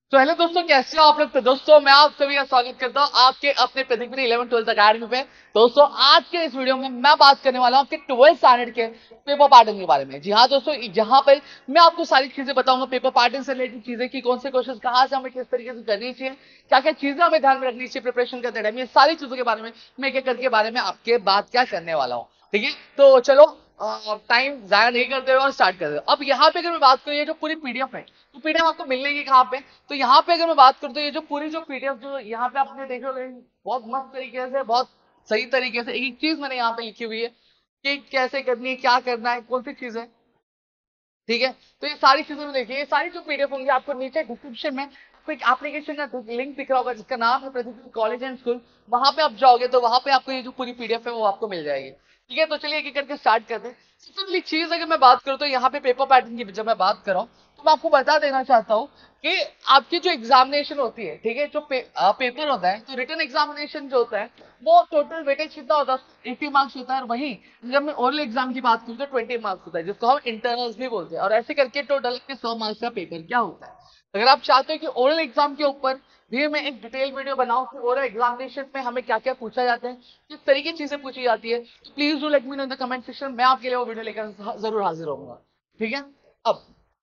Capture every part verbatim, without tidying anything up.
तो हेलो दोस्तों, कैसे हो आप लोग। तो दोस्तों मैं आप सभी का स्वागत करता हूँ आपके अपने प्रदीप इलेवन ट्वेल्थ अकेडमी पे। दोस्तों आज के इस वीडियो में मैं बात करने वाला हूँ आपके ट्वेल्थ स्टैंडर्ड के पेपर पैटर्न के बारे में। जी हाँ दोस्तों, जहाँ पर मैं आपको सारी चीजें बताऊंगा पेपर पैटर्न से रिलेटेड चीजें की कौन से क्वेश्चन कहाँ से हमें किस तरीके से करनी चाहिए, क्या क्या चीजें हमें ध्यान में रखनी चाहिए प्रिपरेशन करते टाइम, ये सारी चीजों के बारे में मैं एक एक करके बारे में आपके बात क्या करने वाला हूँ। ठीक है, तो चलो टाइम जाया नहीं करते हुए और स्टार्ट करते हैं। अब यहाँ पे अगर मैं बात करूँ, ये जो पूरी पीडीएफ है तो पीडीएफ आपको मिलेगी कहाँ पे। तो यहाँ पे अगर मैं बात करूँ तो ये जो पूरी जो पीडीएफ जो यहाँ पे आपने देखोगे बहुत मस्त तरीके से, बहुत सही तरीके से एक एक चीज मैंने यहाँ पे लिखी हुई है कि कैसे करनी है, क्या करना है, कौन सी चीज है। ठीक है, तो ये सारी चीजें में देखिए, ये सारी जो पीडीएफ होंगी आपको नीचे डिस्क्रिप्शन में आपको एक एप्लीकेशन का लिंक दिख रहा होगा जिसका नाम है प्रदीप कॉलेज एंड स्कूल। वहां पे आप जाओगे तो वहां पे आपको ये जो पूरी पीडीएफ है वो आपको मिल जाएगी। ठीक है, तो चलिए एक एक करके स्टार्ट करते हैं। सबसे पहली चीज अगर मैं बात करूँ तो यहाँ पे पेपर पैटर्न की जब मैं बात कर रहा हूँ तो मैं आपको बता देना चाहता हूँ कि आपकी जो एग्जामिनेशन होती है, ठीक है, जो पे, आ, पेपर होता है, तो रिटन एग्जामिनेशन जो होता है वो टोटल वेटेज कितना होता है, एटी मार्क्स होता है। और वहीं जब मैं ओरल एग्जाम की बात करूँ तो ट्वेंटी मार्क्स होता है, जिसको हम इंटरनल्स भी बोलते हैं। और ऐसे करके टोटल के सौ मार्क्स का पेपर क्या होता है। अगर आप चाहते हो कि ओरल एग्जाम के ऊपर भी मैं एक डिटेल वीडियो बनाऊं कि ओरल एग्जामिनेशन में हमें क्या क्या पूछा जाता है, किस तरीके की चीजें पूछी जाती है, तो please do let me know in the comment section. मैं आपके लिए वो वीडियो लेकर जरूर हाजिर होऊंगा। ठीक है, अब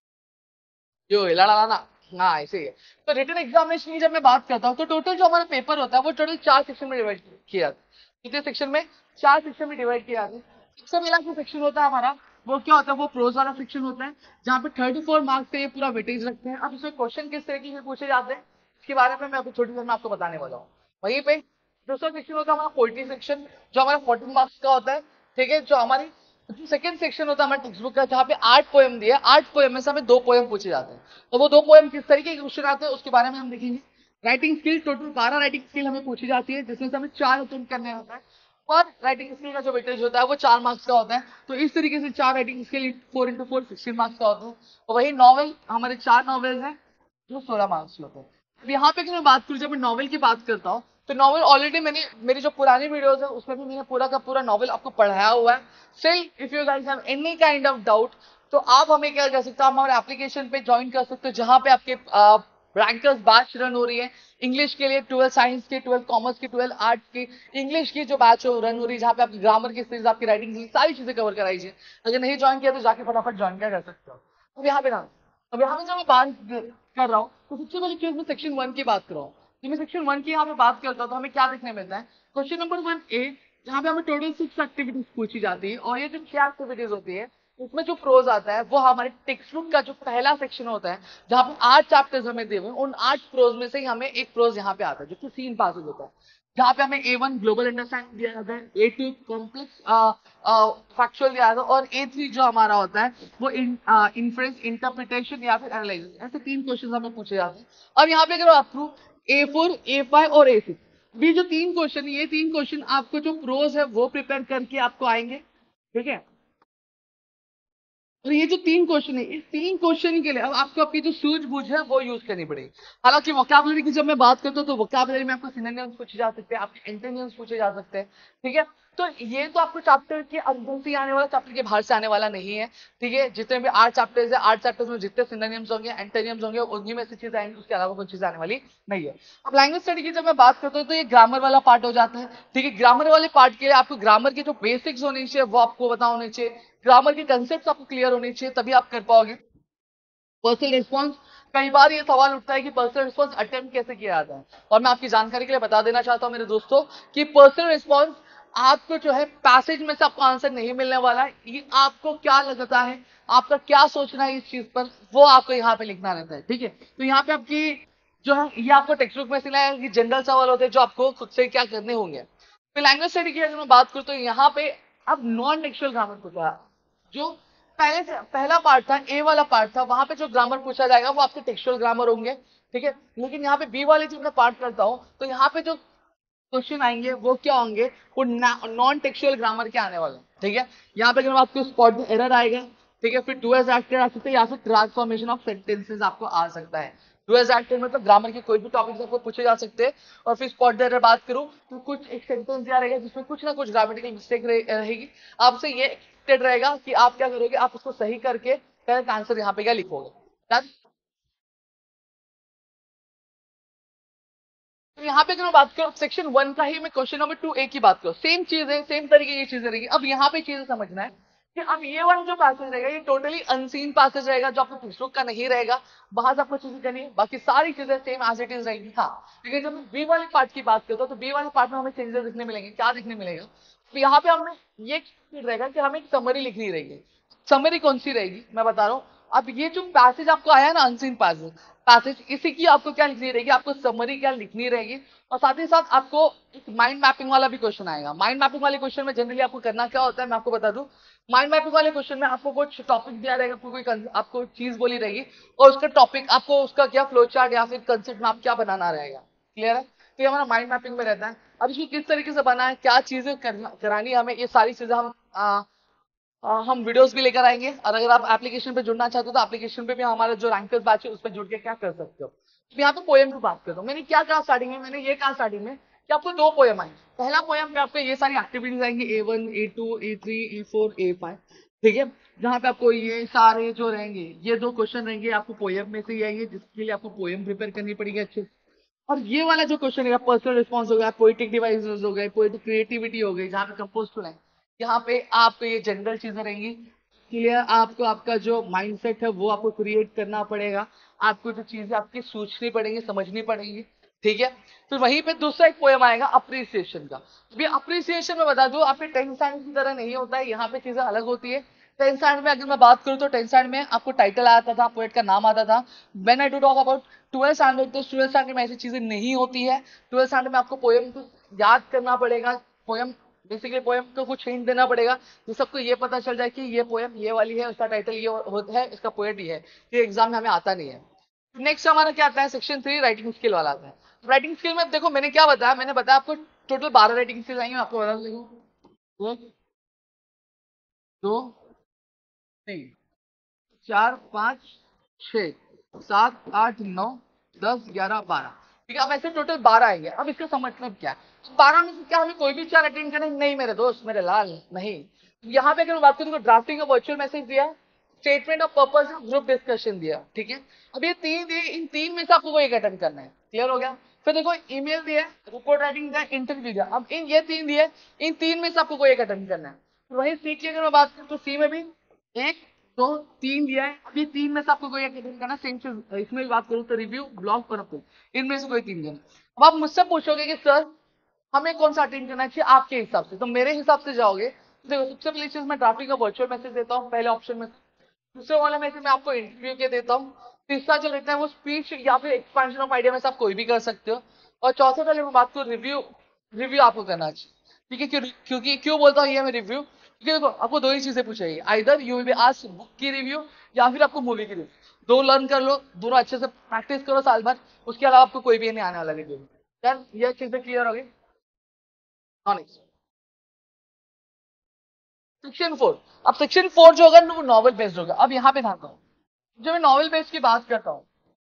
जो लड़ा ना, हाँ ऐसे ही है। तो रिटन एग्जामिनेशन की जब मैं बात करता हूँ तो टोटल जो हमारा पेपर होता है वो टोटल चार सेक्शन में डिवाइड किया जाता है। कितने सेक्शन में? चार सेक्शन में डिवाइड किया जाता है। सबसे पहला जो सेक्शन होता है हमारा वो क्या होता है, वो प्रोज वाला सेक्शन होता है, जहाँ पे थर्टी फोर मार्क्स का ये पूरा वेटेज रखते हैं। अब इसमें क्वेश्चन किस तरीके से पूछे जाते हैं इसके बारे में मैं अभी थोड़ी देर में आपको बताने वाला हूँ। वहीं पे दूसरा सेक्शन होता है हमारा पोइट्री सेक्शन, जो हमारा फोर्टीन मार्क्स का होता है। ठीक है, जो हमारी सेकंड सेक्शन होता है हमारे टेक्स्ट बुक का, जहाँ पे आठ पोएम दिए, आठ पोएम में से हमें दो पोएम पूछे जाते हैं। तो वो दो पोएम किस तरीके के क्वेश्चन आते हैं उसके बारे में हम देखेंगे। राइटिंग स्किल, टोटल बारह राइटिंग स्किल हमें पूछी जाती है, जिसमें से हमें चार अटेम्प्ट करने होता है। और राइटिंग स्किल का जो वेटेज होता है वो चार मार्क्स का होता है। तो इस तरीके से चार writing skill four into four sixteen marks का होता है। और वही नॉवल, हमारे चार नॉवेल्स हैं जो सोलह मार्क्स के होते हैं। अब यहाँ पे अगर मैं बात करूँ, जब मैं नॉवल की बात करता हूँ तो नॉवल ऑलरेडी मैंने मेरी जो पुरानी वीडियोस है उसमें भी मैंने पूरा का पूरा नॉवल आपको पढ़ाया हुआ है। Still if you guys have any kind of doubt तो आप हमें क्या कर सकते हो, आप हमारे एप्लीकेशन पे ज्वाइन कर सकते हो, जहां पे आपके रैंकर्स बैच रन हो रही है। इंग्लिश के लिए ट्वेल्थ साइंस की, ट्वेल्थ कॉमर्स की, ट्वेल्थ आर्ट्स की, इंग्लिश की जो बैच रन हो रही है, जहाँ पे आपकी ग्रामर की सीरीज, आपकी राइटिंग की सारी चीजें कवर कराई जाए। अगर नहीं ज्वाइन किया तो जाके फटाफट ज्वाइन क्या कर सकते हो। अब यहाँ पे ना, अब यहाँ पे जब मैं बात कर रहा हूँ तो सबसे पहले चीज मैं सेक्शन वन की बात कर रहा हूँ। जब मैं सेक्शन वन की यहाँ पे बात करता हूँ तो हमें क्या देखने मिलता है, क्वेश्चन नंबर वन ए, जहाँ पे हमें टोटल सिक्स एक्टिविटीज पूछी जाती है। और ये जो छह एक्टिविटीज होती है उसमें जो प्रोज आता है वो हमारे टेक्स्ट बुक का जो पहला सेक्शन होता है, जहाँ पे आठ चैप्टर्स हमें दिए हुए हैं, उन आठ प्रोज में से ही हमें एक प्रोज यहाँ पे आता है जो कि तीन पासेज होता है। जहाँ पे हमें ए वन ग्लोबल अंडरस्टैंडिंग दिया जाता है, ए टू कॉम्प्लेक्स फैक्चुअल दिया जाता है, और ए थ्री जो हमारा होता है वो इन्फ्रेंस, इंटरप्रिटेशन या फिर एनालिसिस। ऐसे तीन क्वेश्चन हमें पूछे जाते हैं। अब यहाँ पे अगर आप through A four, A five और ए सिक्स, ये जो तीन क्वेश्चन, ये तीन क्वेश्चन आपको जो प्रोज है वो प्रिपेयर करके आपको आएंगे। ठीक है, और ये जो तीन क्वेश्चन है, इस तीन क्वेश्चन के लिए अब आपको आपकी जो सूझबूझ है वो यूज करनी पड़ेगी। हालांकि वोकैबुलरी की जब मैं बात करता हूँ तो वोकैबुलरी में आपको सिनोनिम्स पूछे जा सकते हैं, आपके एंटोनिम्स पूछे जा सकते हैं। ठीक है, तो ये तो आपको चैप्टर के अंदर से आने वाला, चैप्टर के बाहर से आने वाला नहीं है। ठीक है, जितने भी आठ चैप्टर्स है, आठ चैप्टर्स में जितने सिनोनिम्स होंगे, एंटोनिम्स होंगे, उन्हीं में से चीजें आएंगी, उसके अलावा कोई चीज आने वाली नहीं है। अब लैंग्वेज स्टडी की जब मैं बात करता हूँ तो ये ग्रामर वाला पार्ट हो जाता है। ठीक है, ग्रामर वाले पार्ट के लिए आपको ग्रामर के जो बेसिक्स होने चाहिए वो आपको पता होने चाहिए, ग्रामर के कंसेप्ट आपको क्लियर होने चाहिए, तभी आप कर पाओगे। पर्सनल रिस्पॉन्स, कई बार ये सवाल उठता है कि पर्सनल रिस्पॉन्स अटेम्प्ट कैसे किया जाता है, और मैं आपकी जानकारी के लिए बता देना चाहता हूँ मेरे दोस्तों कि पर्सनल रिस्पॉन्स आपको जो है पैसेज में से आपको आंसर नहीं मिलने वाला है। ये आपको क्या लगता है, आपका क्या सोचना है इस चीज पर, वो आपको यहाँ पे लिखना रहता है। ठीक है, तो यहाँ पे आपकी जो है ये आपको टेक्स्ट बुक में से लाया कि जनरल सवाल होते हैं जो आपको खुद से क्या करने होंगे। फिर लैंग्वेज स्टडी की अगर मैं बात करूँ तो यहाँ पे अब नॉन टेक्सुअल ग्रामर पूछा, जो पहले से पहला पार्ट था, ए वाला पार्ट था, वहां पे जो ग्रामर पूछा जाएगा वो आपके टेक्सुअल ग्रामर होंगे। ठीक है, लेकिन यहाँ पे बी वाले जब मैं पार्ट करता हूँ तो यहाँ पे जो क्वेश्चन आएंगे वो क्या होंगे, वो नॉन टेक्सुअल ग्रामर के आने वाले हैं। ठीक है, यहाँ पे अगर आपको स्पॉट एरर आएगा, ठीक है, फिर टू एज एक्टेड आ सकते हैं, या फिर ट्रांसफॉर्मेशन ऑफ सेंटेंसेस आपको आ सकता है। टू एज एक्टेड मतलब ग्रामर के कोई भी टॉपिक्स आपको पूछे जा सकते हैं। और फिर स्पॉट एरर बात करूं तो कुछ एक सेंटेंस दिया रहेगा जिसमें कुछ ना कुछ ग्रामेटिकल मिस्टेक रहेगी, आपसे ये एक्सपेक्टेड रहेगा कि आप क्या करोगे, आप उसको सही करके करेक्ट आंसर यहाँ पे क्या लिखोगे। तो यहाँ पे अगर मैं बात करूँ सेक्शन वन का ही मैं क्वेश्चन नंबर टू ए की बात करूँ, सेम चीज है, सेम तरीके की चीजें रहेगी। अब यहाँ पे चीजें समझना है कि अब ये वाला जो पैसेज रहेगा ये टोटली अनसीन पैसेज रहेगा, जो आपको टेक्स्ट बुक का नहीं रहेगा, बाहर से आपको चीजें करनी है, बाकी सारी चीजें सेम एज इट इज रहेगी। हाँ, लेकिन जब मैं बी वाले पार्ट की बात करता हूँ तो बी वाले पार्ट में हमें चेंजेस दिखने मिलेंगे। क्या दिखने मिलेगा? तो यहाँ पे हमें ये रहेगा कि हमें एक समरी लिखनी रहेगी। समरी कौन सी रहेगी मैं बता रहा हूँ। अब ये जो पैसेज आपको आया ना अनसीन पैसेज पैसेज इसी की आपको क्या लिखनी रहेगी, आपको समरी क्या लिखनी रहेगी। और साथ ही साथ आपको एक माइंड मैपिंग वाला भी क्वेश्चन आएगा। माइंड मैपिंग वाले क्वेश्चन में जनरली आपको करना क्या होता है मैं आपको बता दूं। माइंड मैपिंग वाले क्वेश्चन में आपको कुछ टॉपिक दिया रहेगा, आपको कोई आपको चीज बोली रहेगी और उसका टॉपिक आपको उसका क्या फ्लो चार्ट या फिर कंसेप्ट में आप क्या बनाना रहेगा। क्लियर है? तो ये हमारा माइंड मैपिंग में रहता है। अब इसको किस तरीके से बना है, क्या चीजें करानी है हमें, ये सारी चीजें हम आ, आ, हम वीडियोस भी लेकर आएंगे। और अगर आप एप्लीकेशन पे जुड़ना चाहते हो तो एप्लीकेशन पे भी हमारा जो रैंकर्स बैच है उस पर जुड़ के क्या कर सकते हो। तो यहाँ पे पोएम की बात करता हूँ। मैंने क्या कहा स्टार्टिंग में, मैंने ये कहा स्टार्टिंग में कि आपको दो पोएम आएंगे। पहला पोएम पे आपको ये सारी एक्टिविटीज आएंगी A one A two A three A four A five, ठीक है, जहाँ पे आपको ये सारे जो रहेंगे ये दो क्वेश्चन रहेंगे आपको पोएम में से ही आएंगे, जिसके लिए आपको पोएम प्रिपेयर करनी पड़ेगी अच्छे से। और ये वाला जो क्वेश्चन है पर्सनल रिस्पॉन्स हो गया, पोएटिक डिवाइसेस हो गए, पोएटिक क्रिएटिविटी हो गई, जहाँ पे कंपोज टू लाइन, यहाँ पे आपको ये जनरल चीजें रहेंगी। क्लियर? आपको आपका जो माइंडसेट है वो आपको क्रिएट करना पड़ेगा, आपको जो चीजें आपकी सोचनी पड़ेंगी, समझनी पड़ेंगी, ठीक है। तो वहीं पे दूसरा एक पोएम आएगा अप्रिसिएशन का। भी अप्रिसिएशन में बता दूं आपके टेंथ स्टैंडर्ड की तरह नहीं होता है, यहाँ पे चीजें अलग होती है। टेंथ स्टैंडर्ड में अगर मैं बात करूं तो टेंथ स्टैंडर्ड में आपको टाइटल आता था, पोएट का नाम आता था। When I do talk about twelfth standard, तो ट्वेल्थ स्टैंडर्ड में ऐसी चीजें नहीं होती है। ट्वेल्थ स्टैंडर्ड में आपको पोएम को याद करना पड़ेगा, पोएम बेसिकली पोएम को कुछ हिंट देना पड़ेगा कि सबको ये पता चल जाए कि ये पोएम ये वाली है, उसका टाइटल ये होता है, इसका पोएट ये है। ये एग्जाम में हमें आता नहीं है। नेक्स्ट हमारा क्या आता है, सेक्शन थ्री राइटिंग स्किल वाला आता है। राइटिंग स्किल में देखो मैंने क्या बताया, मैंने बताया आपको टोटल बारह राइटिंग स्किल आएंगे। आपको बता दूं एक दो तीन चार पाँच छः सात आठ नौ दस ग्यारह बारह, ठीक है। अब ऐसे टोटल बारह आएंगे। अब इसका समझ मतलब क्या है, बारह में से क्या हमें कोई भी चार अटेंड करने? नहीं मेरे दोस्त, मेरे लाल, नहीं। यहाँ पे अगर मैं बात करूँ तो ड्राफ्टिंग का वर्चुअल मैसेज दिया, statement of purpose group discussion दिया, ठीक है। अब ये तीन दिए, इन तीन में से आपको कोई एक अटेंड करना है। क्लियर हो गया? फिर देखो ईमेल दिया, रिपोर्ट राइटिंग दिया, इंटरव्यू दिया। अब इन ये तीन दिए, इन तीन में से आपको कोई एक अटेंड करना है। तो वही सी की अगर मैं बात करूँ तो सी में भी एक दो तीन दिया है। अभी तीन में से आपको कोई एक अटेंड करना। सेम चीज इसमें भी बात करूँ तो रिव्यू, ब्लॉग और अपलोड, इनमें से कोई तीन देना। अब आप मुझसे पूछोगे कि सर हमें कौन सा अटेंड करना चाहिए आपके हिसाब से, तो मेरे हिसाब से जाओगे तो देखो सबसे पहली चीज मैं ड्राफ्टिंग का वर्चुअल मैसेज देता हूँ पहले ऑप्शन में। दूसरे वाले में से मैं आपको इंटरव्यू के देता हूँ। तीसरा जो रहता है वो स्पीच या फिर एक्सपेंशन ऑफ आइडिया में से आप कोई भी कर सकते हो। और चौथे वाले में बात करूँ रिव्यू, रिव्यू आपको करना चाहिए, ठीक है। क्यों क्योंकि क्यों बोलता हूँ ये मैं रिव्यू, क्योंकि देखो आपको दो ही चीजें पूछेगी, either you will be asked book की रिव्यू या फिर आपको मूवी की रिव्यू। दो लर्न कर लो, दोनों अच्छे से प्रैक्टिस करो साल भर, उसके अलावा आपको कोई भी नहीं आने वाला रिव्यू। यार ये चीजें क्लियर हो गई। Next section four. अब सेक्शन फोर जो होगा वो नॉवल बेस्ड होगा। अब यहाँ पे ध्यान दो, जब मैं नॉवल बेस्ड की बात करता हूँ,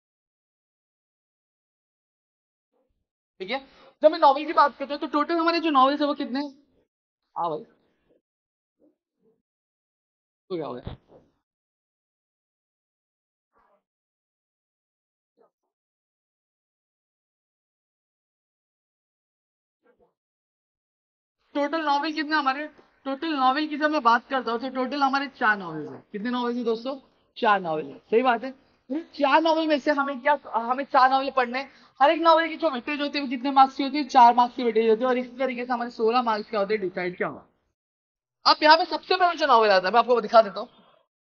ठीक है, जब मैं नॉवल की बात करता हूँ तो टोटल हमारे जो नॉवेल्स है वो कितने हैं? हाँ भाई, तो क्या हो गया? टोटल नॉवेल कितने हमारे? टोटल नॉवेल की जब मैं बात करता हूँ तो टोटल हमारे चार नॉवेल है। कितने नॉवेल है दोस्तों? चार नॉवेल है, सही बात है। ये चार नॉवेल में से हमें क्या, हमें चार नॉवेल पढ़ने हैं। हर एक नॉवेल की जो वेटेज होती है वो कितने मार्क्स की होती है? चार मार्क्स की वेटेज होती है। और इसी तरीके से हमारे सोलह मार्क्स क्या होते हैं, डिसाइड क्या होगा। अब यहाँ पे सबसे पहले जो नॉवेल आता है मैं आपको दिखा देता हूँ।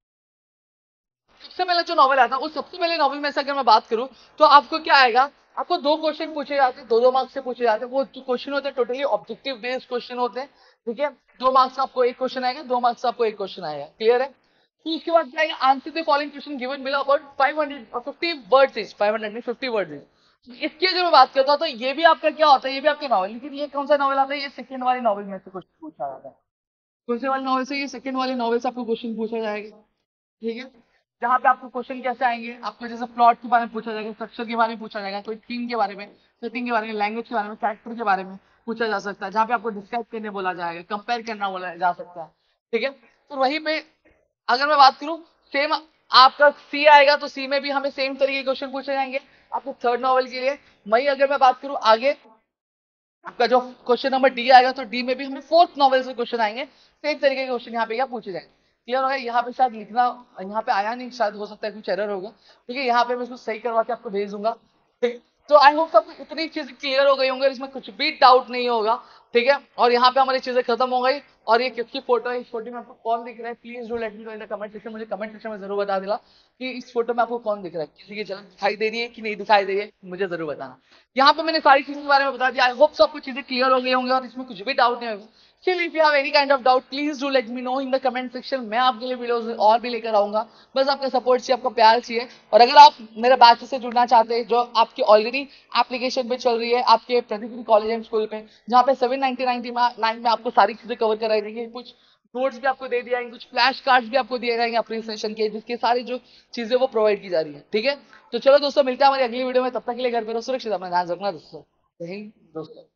सबसे पहले जो नॉवल आता है उस सबसे पहले नॉवल में से अगर मैं बात करूं तो आपको क्या आएगा, आपको दो क्वेश्चन पूछे जाते हैं, दो दो मार्क्स से पूछे जाते हैं। वो जो क्वेश्चन होते हैं टोटली ऑब्जेक्टिव बेस्ड क्वेश्चन होते हैं, ठीक है। दो मार्क्स आपको एक क्वेश्चन आएगा, दो मार्क्स आपको एक क्वेश्चन आएगा। क्लियर है? तो उसके बाद क्या आएगा, answer the following question given below about five hundred fifty words is, five hundred नहीं फिफ्टी वर्ड्स इज। इसकी अगर मैं बात करता हूँ तो ये भी आपका क्या होता है, ये भी आपके नॉवल, लेकिन ये कौन सा नॉवल आता है, ये सेकंड वाली नॉवल में से क्वेश्चन पूछा जाता है। कौन से वाले नॉवल से? ये सेकंड वाले नॉवल से आपको क्वेश्चन पूछा जाएगा, ठीक है। जहाँ पे आपको क्वेश्चन कैसे आएंगे, आपको जैसे प्लॉट के बारे में पूछा जाएगा, स्ट्रक्चर के बारे में पूछा जाएगा, कोई थीम के बारे में, सेटिंग के बारे में, लैंग्वेज के बारे में, कैरेक्टर के बारे में पूछा जा सकता है। जहाँ पे आपको डिस्क्राइब करने बोला जाएगा, कंपेयर करना बोला जा सकता है, ठीक है। तो वहीं पे अगर मैं बात करूँ, सेम आपका सी आएगा तो सी में भी हमें सेम तरीके के क्वेश्चन पूछे जाएंगे आपको थर्ड नॉवल के लिए। वहीं अगर मैं बात करूं आगे, आपका जो क्वेश्चन नंबर डी आएगा, तो डी में भी हमें फोर्थ नॉवेल से क्वेश्चन आएंगे, सेम तरीके के क्वेश्चन यहाँ पे क्या पूछे जाएंगे। क्लियर हो गया। यहाँ पे शायद लिखना, यहाँ पे आया नहीं, शायद हो सकता है कुछ एरर होगा, ठीक है। यहाँ पे मैं इसको सही करवा के आपको भेज दूंगा, ठीक। तो आई होप सबको इतनी चीजें क्लियर हो गई होंगे, इसमें कुछ भी डाउट नहीं होगा, ठीक है। और यहाँ पे हमारी चीजें खत्म हो गई। और ये किसकी फोटो है, इस फोटो में आपको कौन दिख रहा है, please do let me know in the comment section, मुझे कमेंट सेक्शन में जरूर बता देना कि इस फोटो में आपको कौन दिख रहा है, किसी की जलन दिखाई दे रही है कि नहीं दिखाई दे रही है, मुझे जरूर बताना। यहाँ पे मैंने सारी चीजों के बारे में बता दिया। आई होप सबको चीजें क्लियर हो गई होंगे और इसमें कुछ भी डाउट नहीं होगा। Still, if you have any kind of doubt, please do let me know in the comment section. मैं आपके लिए वीडियोस और भी लेकर आऊंगा। बस आपका सपोर्ट चाहिए, आपका प्यार चाहिए। और अगर आप मेरे बैच से जुड़ना चाहते हैं, जो आपकी ऑलरेडी एप्लीकेशन पे चल रही है, आपके प्रतिदिन कॉलेज एंड स्कूल पे, जहाँ पे सेवन नाइनटी नाइन में आपको सारी चीजें कवर कराई जाएंगी, कुछ नोट्स भी आपको दे दिए जाएंगे, कुछ फ्लैश कार्ड्स भी आपको दिए जाएंगे अपने सेशन के, जिसके सारी जो चीजें वो प्रोवाइड की जा रही है, ठीक है। तो चलो दोस्तों, मिलते हैं हमारी अगली वीडियो में। तब तक के लिए घर पे रहो सुरक्षित, अपना ध्यान रखना दोस्तों। यही दोस्तों।